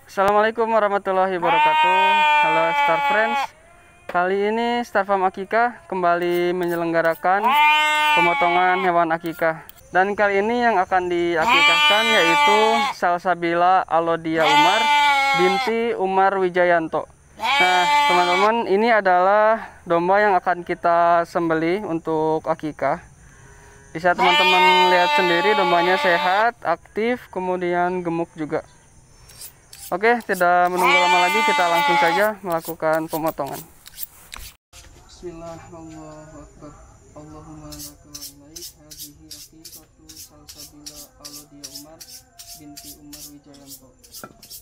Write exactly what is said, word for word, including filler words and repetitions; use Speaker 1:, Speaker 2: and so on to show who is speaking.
Speaker 1: Assalamualaikum warahmatullahi wabarakatuh. Halo Star Friends. Kali ini Star Farm Akikah kembali menyelenggarakan pemotongan hewan akikah. Dan kali ini yang akan diakikahkan yaitu Salsabila Alodia Umar binti Umar Wijayanto. Nah, teman-teman, ini adalah domba yang akan kita sembelih untuk akikah. Bisa teman-teman lihat sendiri, dombanya sehat, aktif, kemudian gemuk juga. Oke, tidak menunggu lama lagi, kita langsung saja melakukan pemotongan. Bismillahirrahmanirrahim. Allahumma laka walaik hadhihi aqiqatu Salsabila Alodia Umar binti Umar Wijayanto.